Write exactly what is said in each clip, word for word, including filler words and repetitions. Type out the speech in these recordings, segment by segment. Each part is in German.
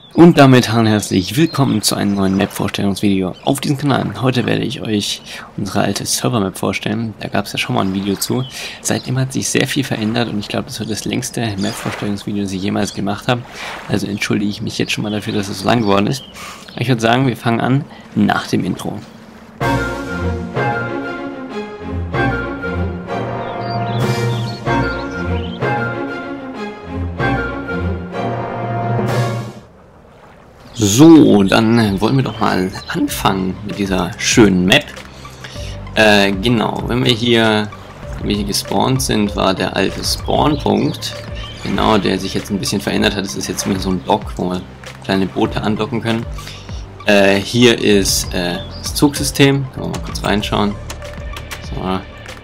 Und damit hallo und herzlich willkommen zu einem neuen Map-Vorstellungsvideo auf diesem Kanal. Heute werde ich euch unsere alte Server-Map vorstellen. Da gab es ja schon mal ein Video zu. Seitdem hat sich sehr viel verändert und ich glaube, das wird das längste Map-Vorstellungsvideo, das ich jemals gemacht habe. Also entschuldige ich mich jetzt schon mal dafür, dass es so lang geworden ist. Ich würde sagen, wir fangen an nach dem Intro. So, dann wollen wir doch mal anfangen mit dieser schönen Map. Äh, genau, wenn wir hier, wenn wir hier gespawnt sind, war der alte Spawnpunkt, genau, der sich jetzt ein bisschen verändert hat. Es ist jetzt mehr so ein Dock, wo wir kleine Boote andocken können. Äh, hier ist äh, das Zugsystem, können wir mal kurz reinschauen. So.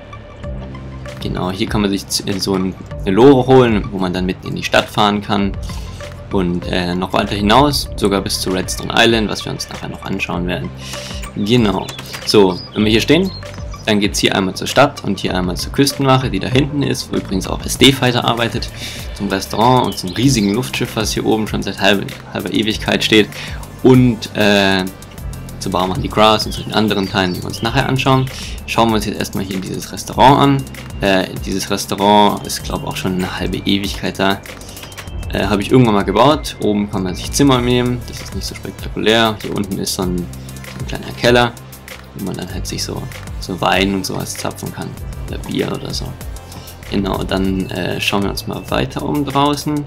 Genau, hier kann man sich in so eine Lore holen, wo man dann mitten in die Stadt fahren kann. Und äh, noch weiter hinaus, sogar bis zu Redstone Island, was wir uns nachher noch anschauen werden. Genau. So, wenn wir hier stehen, dann geht es hier einmal zur Stadt und hier einmal zur Küstenwache, die da hinten ist, wo übrigens auch S D-Fighter arbeitet, zum Restaurant und zum riesigen Luftschiff, was hier oben schon seit halber, halber Ewigkeit steht. Und äh, zu Barman die Grass und zu den anderen Teilen, die wir uns nachher anschauen. Schauen wir uns jetzt erstmal hier dieses Restaurant an. Äh, dieses Restaurant ist, glaube ich, auch schon eine halbe Ewigkeit da. Äh, habe ich irgendwann mal gebaut. Oben kann man sich Zimmer nehmen, das ist nicht so spektakulär. Hier unten ist so ein, so ein kleiner Keller, wo man dann halt sich so, so Wein und sowas zapfen kann. Oder Bier oder so. Genau, dann äh, schauen wir uns mal weiter um draußen.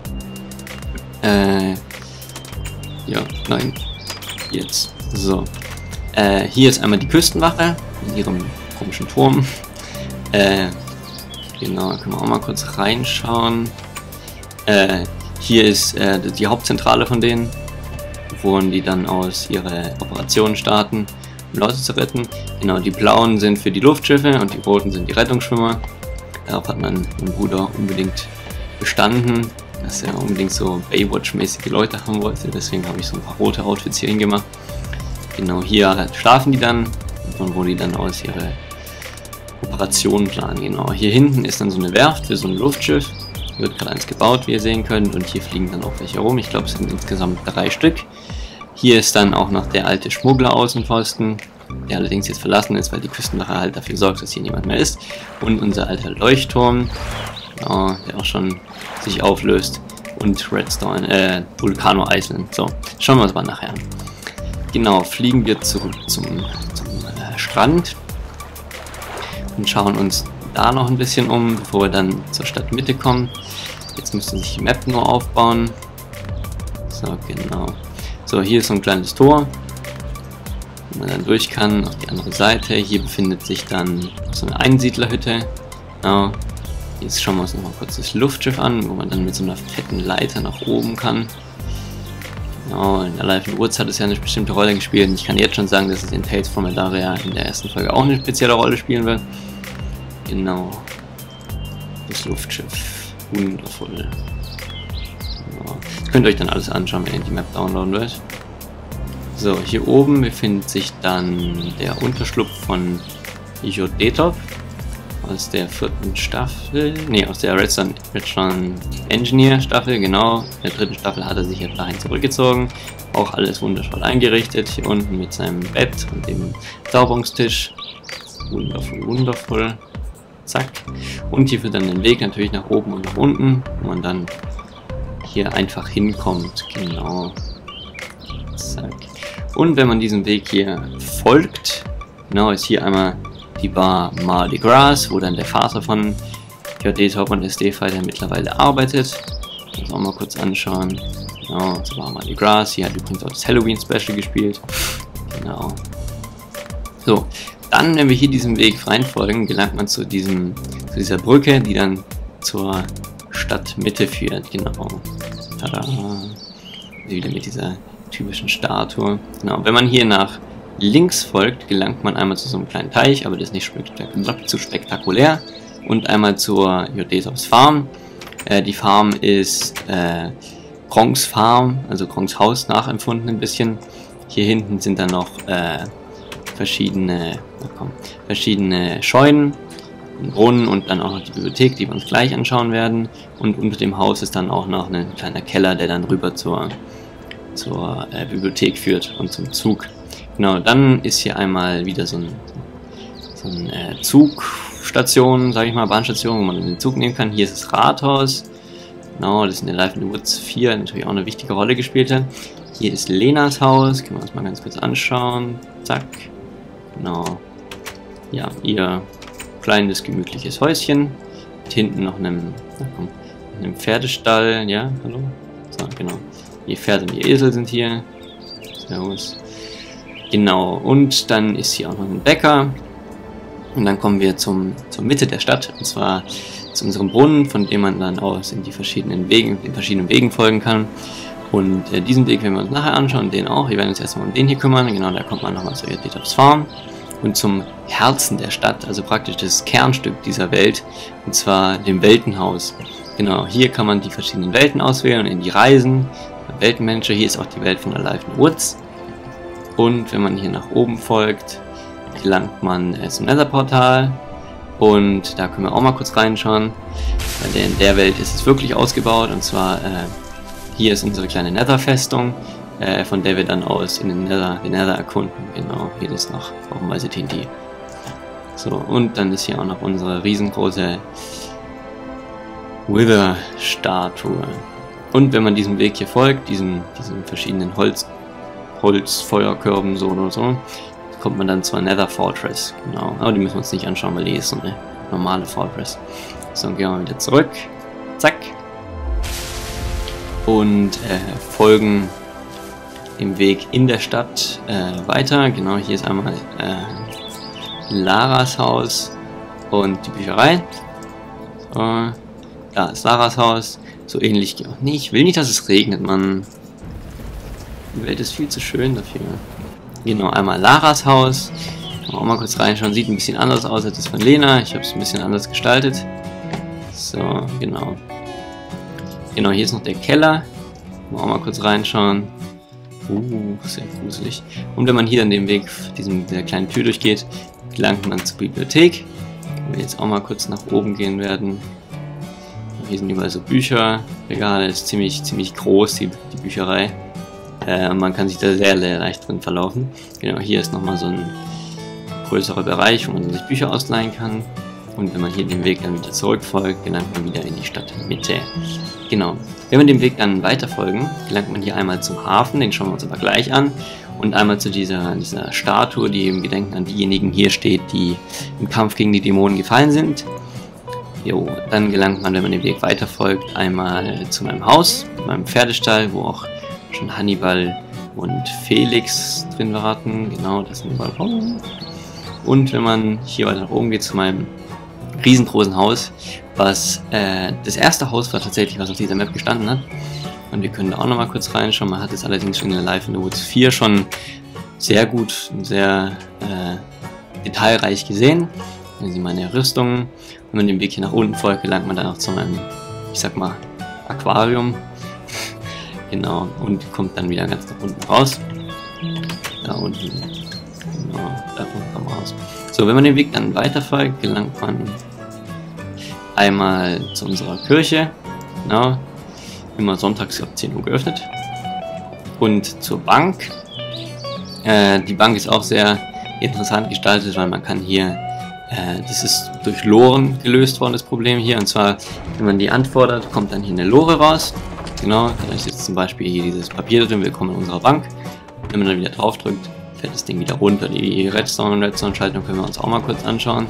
Äh, ja, nein, jetzt. So. Äh, hier ist einmal die Küstenwache in ihrem komischen Turm. Äh, genau, da können wir auch mal kurz reinschauen. Äh, Hier ist äh, die Hauptzentrale von denen, wo die dann aus ihre Operationen starten, um Leute zu retten. Genau, die blauen sind für die Luftschiffe und die roten sind die Rettungsschwimmer. Darauf hat mein, mein Bruder unbedingt bestanden, dass er unbedingt so Baywatch-mäßige Leute haben wollte. Deswegen habe ich so ein paar rote Outfits hier hingemacht. Genau, hier schlafen die dann und wo die dann aus ihre Operationen planen. Genau, hier hinten ist dann so eine Werft für so ein Luftschiff. Wird gerade eins gebaut, wie ihr sehen könnt, und hier fliegen dann auch welche rum. Ich glaube, es sind insgesamt drei Stück. Hier ist dann auch noch der alte Schmuggler-Außenposten, der allerdings jetzt verlassen ist, weil die Küstenwache halt dafür sorgt, dass hier niemand mehr ist. Und unser alter Leuchtturm, oh, der auch schon sich auflöst. Und Redstone, äh, Vulcano Island. So, schauen wir uns mal nachher an. Genau, fliegen wir zurück zum, zum äh, Strand und schauen uns da noch ein bisschen um, bevor wir dann zur Stadtmitte kommen. Jetzt müsste sich die Map nur aufbauen. So, genau. So, hier ist so ein kleines Tor, wo man dann durch kann auf die andere Seite. Hier befindet sich dann so eine Einsiedlerhütte. Genau. Jetzt schauen wir uns noch mal kurz das Luftschiff an, wo man dann mit so einer fetten Leiter nach oben kann. Genau, in der Live and Woods hat es ja eine bestimmte Rolle gespielt. Und ich kann jetzt schon sagen, dass es in Tales from Eldaria in der ersten Folge auch eine spezielle Rolle spielen wird. Genau, das Luftschiff, wundervoll. Ja. Das könnt ihr euch dann alles anschauen, wenn ihr die Map downloaden wollt. So, hier oben befindet sich dann der Unterschlupf von Jodetop aus der vierten Staffel, ne, aus der Redstone, Redstone Engineer Staffel, genau. In der dritten Staffel hat er sich jetzt dahin zurückgezogen. Auch alles wundervoll eingerichtet, hier unten mit seinem Bett und dem Sauberungstisch. Wundervoll, wundervoll. Zack. Und hier führt dann den Weg natürlich nach oben und nach unten, wo man dann hier einfach hinkommt. Genau. Zack. Und wenn man diesem Weg hier folgt, genau, ist hier einmal die Bar Mardi Gras, wo dann der Vater von Jodetop und S D-Fighter mittlerweile arbeitet. Das auch mal kurz anschauen. Genau, das war Mardi Gras. Hier hat übrigens auch das Halloween-Special gespielt. Genau. So. Dann, wenn wir hier diesem Weg reinfolgen, gelangt man zu, diesem, zu dieser Brücke, die dann zur Stadtmitte führt. Genau. Tada. Wieder mit dieser typischen Statue. Genau. Wenn man hier nach links folgt, gelangt man einmal zu so einem kleinen Teich, aber das ist nicht spektak zu spektakulär. Und einmal zur Jodetops Farm. Äh, die Farm ist äh, Gronks Farm, also Gronks Haus nachempfunden ein bisschen. Hier hinten sind dann noch äh, verschiedene, na komm, verschiedene Scheunen, einen Brunnen und dann auch noch die Bibliothek, die wir uns gleich anschauen werden. Und unter dem Haus ist dann auch noch ein kleiner Keller, der dann rüber zur zur äh, Bibliothek führt und zum Zug. Genau, dann ist hier einmal wieder so ein, so ein äh, Zugstation, sage ich mal, Bahnstation, wo man den Zug nehmen kann. Hier ist das Rathaus. Genau, das in der Life in the Woods vier natürlich auch eine wichtige Rolle gespielt hat. Hier ist Lenas Haus, können wir uns mal ganz kurz anschauen. Zack. Genau. Ja, ihr kleines, gemütliches Häuschen. Mit hinten noch einem, na komm, einem Pferdestall. Ja, hallo? So, genau. Die Pferde und die Esel sind hier. Servus. Genau, und dann ist hier auch noch ein Bäcker. Und dann kommen wir zum, zur Mitte der Stadt, und zwar zu unserem Brunnen, von dem man dann aus in die verschiedenen Wegen, den verschiedenen Wegen folgen kann. Und äh, diesen Weg werden wir uns nachher anschauen, den auch. Wir werden uns erstmal um den hier kümmern. Genau, da kommt man nochmal zu Edith's Farm. Und zum Herzen der Stadt, also praktisch das Kernstück dieser Welt, und zwar dem Weltenhaus. Genau, hier kann man die verschiedenen Welten auswählen und in die Reisen. Weltenmanager, hier ist auch die Welt von Alive in the Woods. Und wenn man hier nach oben folgt, gelangt man äh, zum Nether-Portal. Und da können wir auch mal kurz reinschauen. Weil in der Welt ist es wirklich ausgebaut. Und zwar, äh, hier ist unsere kleine Nether-Festung, äh, von der wir dann aus in den Nether, den Nether erkunden. Genau, hier ist noch haufenweise T N T. So, und dann ist hier auch noch unsere riesengroße Wither-Statue. Und wenn man diesem Weg hier folgt, diesen, diesen verschiedenen Holz, Holzfeuerkörben, so oder so, kommt man dann zur Nether Fortress. Genau, aber die müssen wir uns nicht anschauen, weil die ist so eine normale Fortress. So, gehen wir wieder zurück. Zack. Und äh, folgen dem Weg in der Stadt äh, weiter. Genau, hier ist einmal äh, Laras Haus und die Bücherei. So, da ist Laras Haus. So ähnlich geht auch nicht. Ich will nicht, dass es regnet, Mann. Die Welt ist viel zu schön dafür. Genau, einmal Laras Haus. Auch mal kurz reinschauen. Sieht ein bisschen anders aus als das von Lena. Ich habe es ein bisschen anders gestaltet. So, genau. Genau, hier ist noch der Keller. Auch mal kurz reinschauen. Uh, sehr gruselig. Und wenn man hier an dem Weg, diesem der kleinen Tür durchgeht, gelangt man zur Bibliothek. Wenn wir jetzt auch mal kurz nach oben gehen werden. Hier sind überall so Bücher, Regale, ist ziemlich, ziemlich groß, die, die Bücherei. Äh, man kann sich da sehr, sehr leicht drin verlaufen. Genau, hier ist nochmal so ein größerer Bereich, wo man sich Bücher ausleihen kann. Und wenn man hier den Weg dann wieder zurückfolgt, gelangt man wieder in die Stadtmitte. Genau. Wenn wir dem Weg dann weiterfolgen, gelangt man hier einmal zum Hafen, den schauen wir uns aber gleich an. Und einmal zu dieser, dieser Statue, die im Gedenken an diejenigen hier steht, die im Kampf gegen die Dämonen gefallen sind. Jo, dann gelangt man, wenn man den Weg weiterfolgt, einmal zu meinem Haus, meinem Pferdestall, wo auch schon Hannibal und Felix drin warten. Genau, das sind überall Raum. Und wenn man hier weiter nach oben geht, zu meinem riesengroßen Haus, was äh, das erste Haus war tatsächlich, was auf dieser Map gestanden hat. Und wir können da auch nochmal kurz reinschauen. Man hat es allerdings schon in der Life in the Woods vier schon sehr gut und sehr äh, detailreich gesehen. Hier sind meine Rüstungen. Wenn man den Weg hier nach unten folgt, gelangt man dann auch zu meinem, ich sag mal, Aquarium. Genau, und kommt dann wieder ganz nach unten raus. Da unten. Genau, da unten kommt man raus. So, wenn man den Weg dann weiter folgt, gelangt man einmal zu unserer Kirche. Genau. Immer sonntags ab zehn Uhr geöffnet. Und zur Bank. Äh, die Bank ist auch sehr interessant gestaltet, weil man kann hier, äh, das ist durch Loren gelöst worden, das Problem hier. Und zwar, wenn man die anfordert, kommt dann hier eine Lore raus. Genau, da ist jetzt zum Beispiel hier dieses Papier drin, willkommen in unserer Bank. Wenn man dann wieder drauf drückt, fällt das Ding wieder runter. Die Redstone und Redstone-Schaltung können wir uns auch mal kurz anschauen.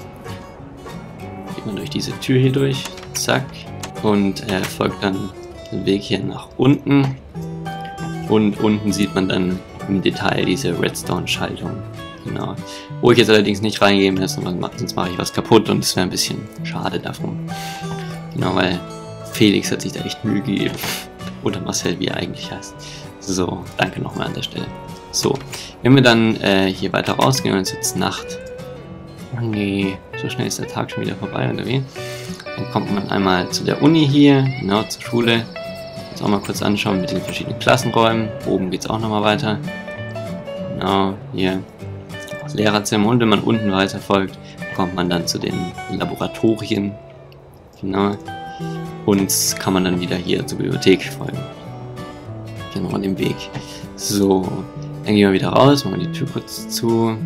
Geht man durch diese Tür hier durch, zack. Und äh, folgt dann den Weg hier nach unten. Und unten sieht man dann im Detail diese Redstone-Schaltung. Genau. Wo ich jetzt allerdings nicht reingehen muss, sonst mache ich was kaputt und das wäre ein bisschen schade davon. Genau, weil Felix hat sich da echt Mühe gegeben. Oder Marcel, wie er eigentlich heißt. So, danke nochmal an der Stelle. So, wenn wir dann äh, hier weiter rausgehen und es ist jetzt Nacht. Oh nee, so schnell ist der Tag schon wieder vorbei, oder wie? Dann kommt man einmal zu der Uni hier, genau, zur Schule. Jetzt auch mal kurz anschauen mit den verschiedenen Klassenräumen. Oben geht es auch nochmal weiter. Genau, hier das Lehrerzimmer. Und wenn man unten weiter folgt, kommt man dann zu den Laboratorien. Genau. Und kann man dann wieder hier zur Bibliothek folgen. genau den Weg. So, dann gehen wir wieder raus, machen die Tür kurz zu.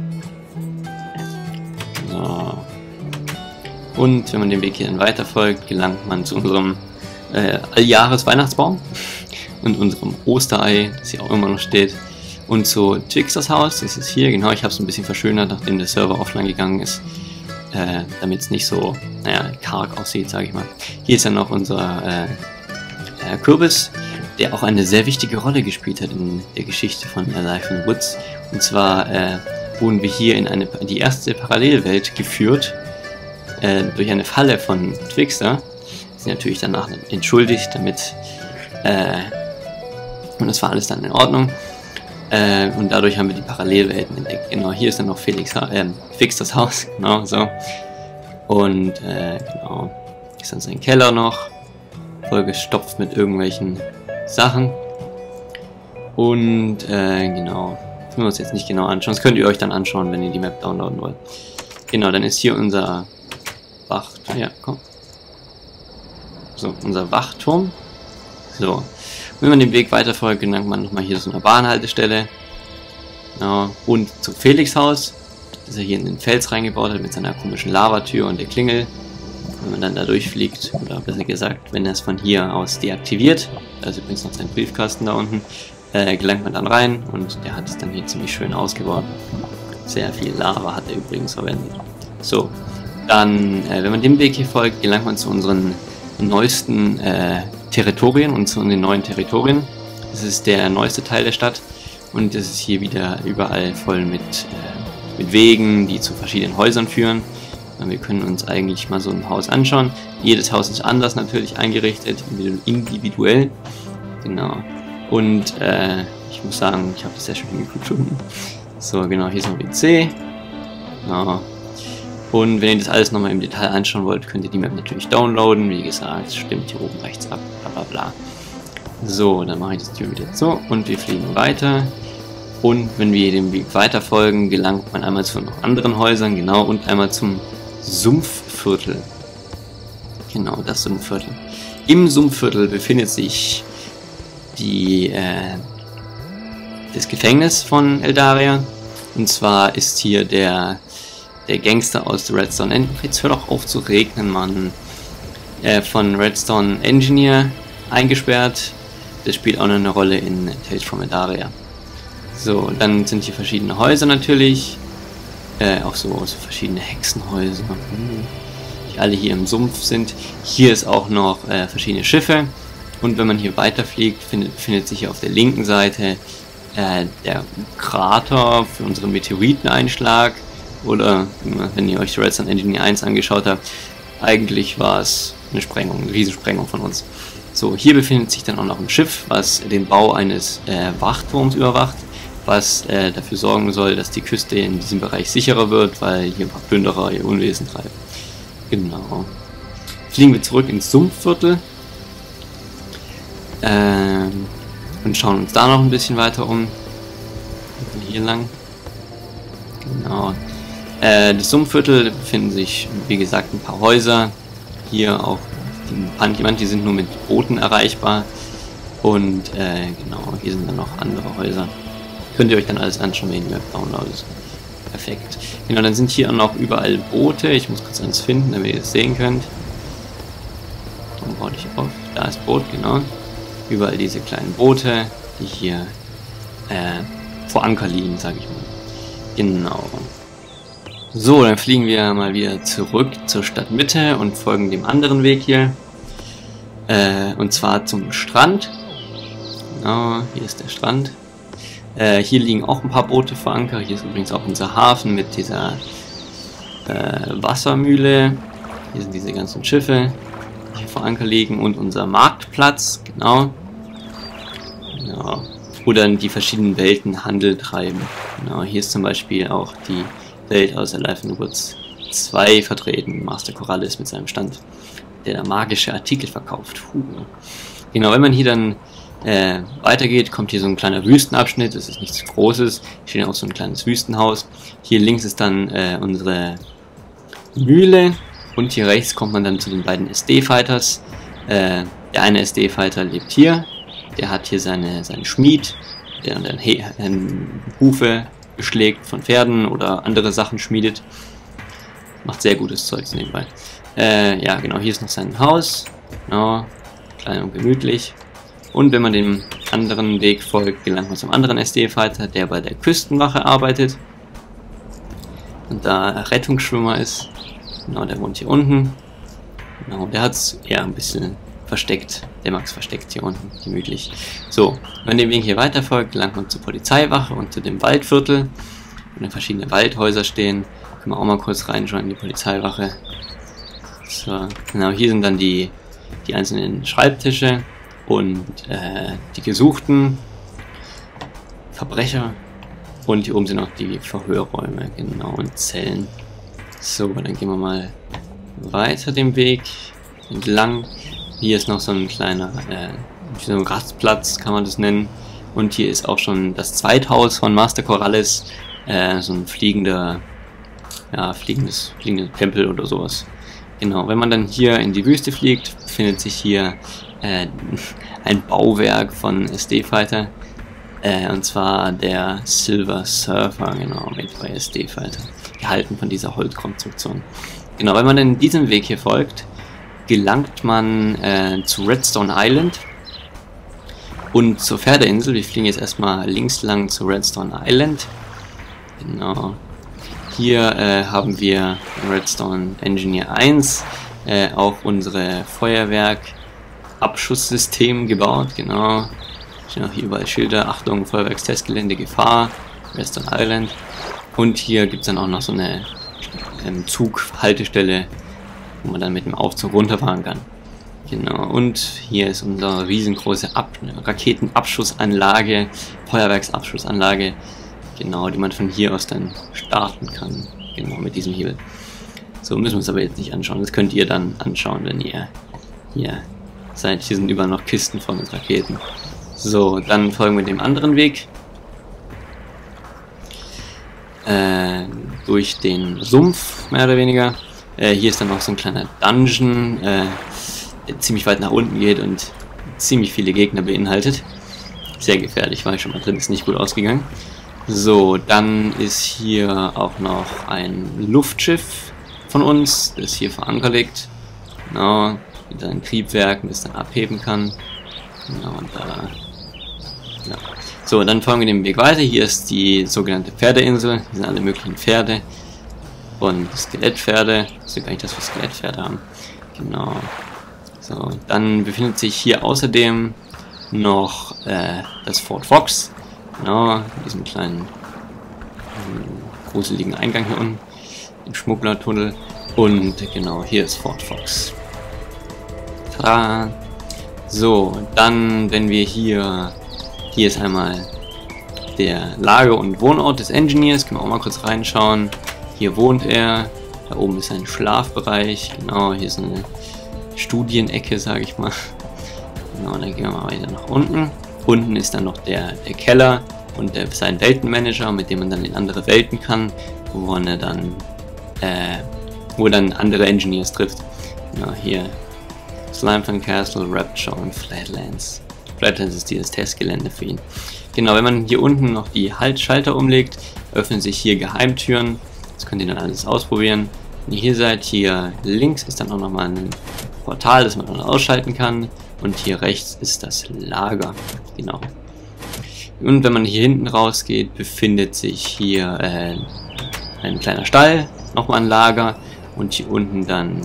So. Und wenn man den Weg hier dann weiterfolgt, gelangt man zu unserem äh, Alljahres-Weihnachtsbaum und unserem Osterei, das hier auch immer noch steht. Und zu Twixters Haus, das ist hier, genau, ich habe es ein bisschen verschönert, nachdem der Server offline gegangen ist, äh, damit es nicht so, naja, karg aussieht, sage ich mal. Hier ist dann noch unser äh, äh, Kürbis, der auch eine sehr wichtige Rolle gespielt hat in der Geschichte von Alive in the Woods. Und zwar äh, wurden wir hier in eine, die erste Parallelwelt geführt, äh, durch eine Falle von Twixter. Sie natürlich danach entschuldigt, damit, äh, und das war alles dann in Ordnung. Äh, und dadurch haben wir die Parallelwelten entdeckt. Genau, hier ist dann noch Felix ha äh, Twixters Haus, genau so. Und äh, genau, hier ist dann sein Keller noch, vollgestopft mit irgendwelchen Sachen. Und äh, genau, das müssen wir uns jetzt nicht genau anschauen. Das könnt ihr euch dann anschauen, wenn ihr die Map downloaden wollt. Genau, dann ist hier unser Wachturm. Ja, komm. So, unser Wachturm. So. Wenn man den Weg weiterfolgt, gelangt man nochmal hier zu einer Bahnhaltestelle. Genau. Und zum Felix Haus, das er hier in den Fels reingebaut hat mit seiner komischen Lavatür und der Klingel. Wenn man dann da durchfliegt, oder besser gesagt, wenn er es von hier aus deaktiviert, da ist übrigens noch sein Briefkasten da unten, äh, gelangt man dann rein und der hat es dann hier ziemlich schön ausgebaut. Sehr viel Lava hat er übrigens verwendet. So, dann, äh, wenn man dem Weg hier folgt, gelangt man zu unseren neuesten äh, Territorien und zu den neuen Territorien. Das ist der neueste Teil der Stadt und das ist hier wieder überall voll mit, äh, mit Wegen, die zu verschiedenen Häusern führen. Und wir können uns eigentlich mal so ein Haus anschauen. Jedes Haus ist anders natürlich eingerichtet, individuell. Genau. Und äh, ich muss sagen, ich habe das sehr schön hingefunden. So, genau, hier ist ein W C. Genau. Und wenn ihr das alles nochmal im Detail anschauen wollt, könnt ihr die Map natürlich downloaden. Wie gesagt, stimmt hier oben rechts ab, bla bla bla. So, dann mache ich das Tür wieder zu und wir fliegen weiter. Und wenn wir dem Weg weiter folgen, gelangt man einmal zu noch anderen Häusern, genau, und einmal zum Sumpfviertel. Genau, das Sumpfviertel. Im Sumpfviertel befindet sich die, äh, das Gefängnis von Eldaria. Und zwar ist hier der der Gangster aus der Redstone, jetzt hör doch auf zu regnen, Mann, äh, von Redstone Engineer eingesperrt. Das spielt auch noch eine Rolle in Tales from Eldaria. So, dann sind hier verschiedene Häuser natürlich, äh, auch so, so verschiedene Hexenhäuser, die alle hier im Sumpf sind. Hier ist auch noch äh, verschiedene Schiffe und wenn man hier weiterfliegt, findet, findet sich hier auf der linken Seite äh, der Krater für unseren Meteoriteneinschlag. Oder, wenn ihr euch Redstone Engineer eins angeschaut habt, eigentlich war es eine Sprengung, eine Riesensprengung von uns. So, hier befindet sich dann auch noch ein Schiff, was den Bau eines äh, Wachturms überwacht, was äh, dafür sorgen soll, dass die Küste in diesem Bereich sicherer wird, weil hier ein paar Plünderer ihr Unwesen treiben. Genau. Fliegen wir zurück ins Sumpfviertel ähm, und schauen uns da noch ein bisschen weiter um. Hier lang. Genau. Äh, das Sumpfviertel befinden sich, wie gesagt, ein paar Häuser. Hier auch die, manche sind nur mit Booten erreichbar. Und äh, genau, hier sind dann noch andere Häuser. Könnt ihr euch dann alles anschauen, wenn ihr die Map downloadet. Perfekt. Genau, dann sind hier auch noch überall Boote. Ich muss kurz eins finden, damit ihr es sehen könnt. Warum baue ich auf? Da ist Boot, genau. Überall diese kleinen Boote, die hier äh, vor Anker liegen, sage ich mal. Genau. So, dann fliegen wir mal wieder zurück zur Stadtmitte und folgen dem anderen Weg hier. Äh, und zwar zum Strand. Genau, hier ist der Strand. Äh, hier liegen auch ein paar Boote vor Anker. Hier ist übrigens auch unser Hafen mit dieser äh, Wassermühle. Hier sind diese ganzen Schiffe, die hier vor Anker liegen. Und unser Marktplatz, genau. Genau. Wo dann die verschiedenen Welten Handel treiben. Genau, hier ist zum Beispiel auch die Welt aus Alive in the Woods zwei vertreten. Master Corallis mit seinem Stand, der da magische Artikel verkauft. Puh. Genau, wenn man hier dann äh, weitergeht, kommt hier so ein kleiner Wüstenabschnitt. Das ist nichts Großes. Hier steht auch so ein kleines Wüstenhaus. Hier links ist dann äh, unsere Mühle und hier rechts kommt man dann zu den beiden S D-Fighters. Äh, der eine S D-Fighter lebt hier, der hat hier seine, seinen Schmied, der dann He ähm, Hufe beschlägt von Pferden oder andere Sachen schmiedet. Macht sehr gutes Zeug nebenbei. Äh, ja, genau, hier ist noch sein Haus. Genau, klein und gemütlich. Und wenn man dem anderen Weg folgt, gelangt man zum anderen S D-Fighter, der bei der Küstenwache arbeitet. Und da Rettungsschwimmer ist. Genau, der wohnt hier unten. Genau, der hat es eher ein bisschen versteckt. Der mag es versteckt hier unten, gemütlich. So, wenn man dem Weg hier weiter folgt, gelangt man zur Polizeiwache und zu dem Waldviertel. Wo dann verschiedene Waldhäuser stehen. Können wir auch mal kurz reinschauen in die Polizeiwache. So, genau, hier sind dann die, die einzelnen Schreibtische und äh, die gesuchten Verbrecher. Und hier oben sind noch die Verhörräume, genau, und Zellen. So, dann gehen wir mal weiter den Weg entlang. Hier ist noch so ein kleiner äh, so ein Rastplatz, kann man das nennen. Und hier ist auch schon das Zweithaus von Master Corrales, äh, so ein fliegender, ja, fliegendes, fliegender Tempel oder sowas. Genau, wenn man dann hier in die Wüste fliegt, befindet sich hier äh, ein Bauwerk von S D-Fighter. Äh, und zwar der Silver Surfer, genau, mit bei S D-Fighter. Gehalten von dieser Holzkonstruktion. Genau, wenn man dann diesem Weg hier folgt, gelangt man äh, zu Redstone Island und zur Pferdeinsel. Wir fliegen jetzt erstmal links lang zu Redstone Island. Genau. Hier äh, haben wir Redstone Engineer eins äh, auch unsere Feuerwerk-Abschusssystem gebaut. Genau. Stehen auch hier überall Schilder. Achtung, Feuerwerkstestgelände, Gefahr, Redstone Island. Und hier gibt es dann auch noch so eine ähm, Zughaltestelle, wo man dann mit dem Aufzug runterfahren kann. Genau, und hier ist unsere riesengroße Ab Raketenabschussanlage, Feuerwerksabschussanlage, genau, die man von hier aus dann starten kann. Genau, mit diesem Hebel. So, müssen wir uns aber jetzt nicht anschauen. Das könnt ihr dann anschauen, wenn ihr hier seid. Hier sind überall noch Kisten voll mit Raketen. So, dann folgen wir dem anderen Weg. Äh, durch den Sumpf, mehr oder weniger. Äh, hier ist dann noch so ein kleiner Dungeon, äh, der ziemlich weit nach unten geht und ziemlich viele Gegner beinhaltet. Sehr gefährlich, war ich schon mal drin, ist nicht gut ausgegangen. So, dann ist hier auch noch ein Luftschiff von uns, das hier vor Anker liegt. Genau, mit einem Triebwerk, das dann abheben kann. Genau, und da. Ja. So, dann folgen wir den Weg weiter. Hier ist die sogenannte Pferdeinsel. Hier sind alle möglichen Pferde und Skelettpferde. Ich weiß gar nicht, dass wir Skelettpferde haben. Genau. So, dann befindet sich hier außerdem noch äh, das Fort Fox. Genau, in diesem kleinen ähm, gruseligen Eingang hier unten, im Schmugglertunnel. Und genau, hier ist Fort Fox. Tada! So, dann, wenn wir hier, hier ist einmal der Lager- und Wohnort des Engineers, können wir auch mal kurz reinschauen. Hier wohnt er, da oben ist sein Schlafbereich, genau, hier ist eine Studienecke, sage ich mal. Genau, dann gehen wir mal weiter nach unten. Unten ist dann noch der, der Keller und der, sein Weltenmanager, mit dem man dann in andere Welten kann, wo man dann, äh, wo dann andere Engineers trifft. Genau, hier Slimefang Castle, Rapture und Flatlands. Flatlands ist dieses Testgelände für ihn. Genau, wenn man hier unten noch die Haltschalter umlegt, öffnen sich hier Geheimtüren. Das könnt ihr dann alles ausprobieren. Wenn ihr hier seid, hier links ist dann auch nochmal ein Portal, das man dann ausschalten kann. Und hier rechts ist das Lager. Genau. Und wenn man hier hinten rausgeht, befindet sich hier äh, ein kleiner Stall, nochmal ein Lager. Und hier unten dann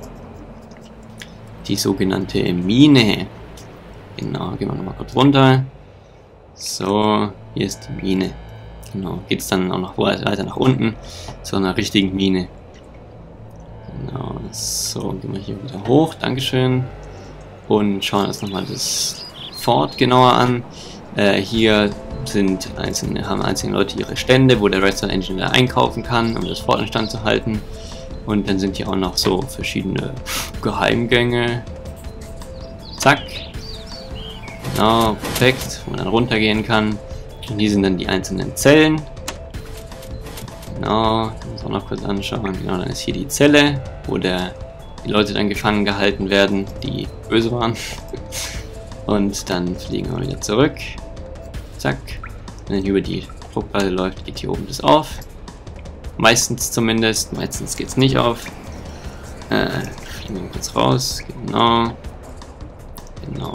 die sogenannte Mine. Genau, gehen wir nochmal kurz runter. So, hier ist die Mine. Genau, geht es dann auch noch weiter nach unten zu einer richtigen Mine. Genau, so, gehen wir hier wieder hoch. Dankeschön. Und schauen uns nochmal das Fort genauer an. Äh, hier sind einzelne, haben einzelne Leute ihre Stände, wo der Redstone Engineer einkaufen kann, um das Fort in Stand zu halten. Und dann sind hier auch noch so verschiedene Geheimgänge. Zack. Genau, perfekt, wo man dann runtergehen kann. Und hier sind dann die einzelnen Zellen. Genau, das muss auch noch kurz anschauen. Genau, dann ist hier die Zelle, wo der, die Leute dann gefangen gehalten werden, die böse waren. Und dann fliegen wir wieder zurück. Zack. Wenn über die Druckplatte läuft, geht hier oben das auf. Meistens zumindest. Meistens geht es nicht auf. Äh, fliegen wir kurz raus. Genau. Genau.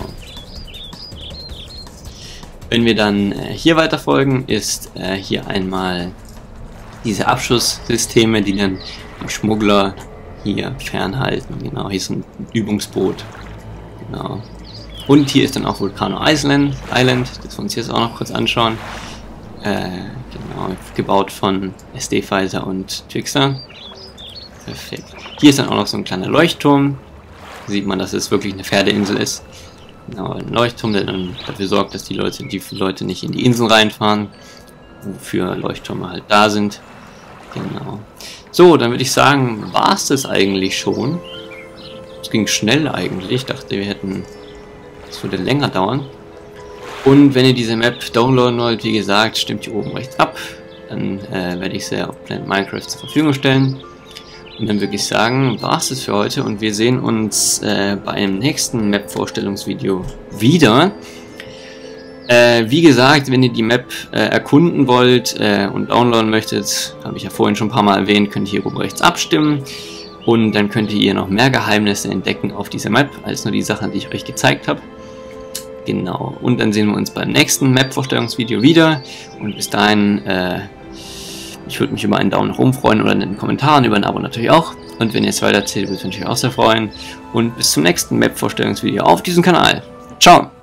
Wenn wir dann äh, hier weiter folgen, ist äh, hier einmal diese Abschusssysteme, die dann die Schmuggler hier fernhalten. Genau, hier ist ein Übungsboot. Genau. Und hier ist dann auch Volcano Island, Island, das wir uns jetzt auch noch kurz anschauen. Äh, genau, gebaut von S D Fighter und Twixer. Perfekt. Hier ist dann auch noch so ein kleiner Leuchtturm. Hier sieht man, dass es wirklich eine Pferdeinsel ist. Genau, ein Leuchtturm, der dann dafür sorgt, dass die Leute, die Leute nicht in die Inseln reinfahren, wofür Leuchttürme halt da sind. Genau. So, dann würde ich sagen, war es das eigentlich schon. Es ging schnell eigentlich. Ich dachte, wir hätten, es würde länger dauern. Und wenn ihr diese Map downloaden wollt, wie gesagt, stimmt hier oben rechts ab. Dann äh, werde ich sie auf Planet Minecraft zur Verfügung stellen. Und dann würde ich sagen, war es das für heute und wir sehen uns äh, bei einem nächsten Map-Vorstellungsvideo wieder. Äh, wie gesagt, wenn ihr die Map äh, erkunden wollt äh, und downloaden möchtet, habe ich ja vorhin schon ein paar Mal erwähnt, könnt ihr hier oben rechts abstimmen. Und dann könnt ihr noch mehr Geheimnisse entdecken auf dieser Map, als nur die Sachen, die ich euch gezeigt habe. Genau, und dann sehen wir uns beim nächsten Map-Vorstellungsvideo wieder. Und bis dahin, äh, ich würde mich über einen Daumen nach oben freuen oder in den Kommentaren, über ein Abo natürlich auch. Und wenn ihr es weitererzählt, würde ich mich natürlich auch sehr freuen. Und bis zum nächsten Map-Vorstellungsvideo auf diesem Kanal. Ciao!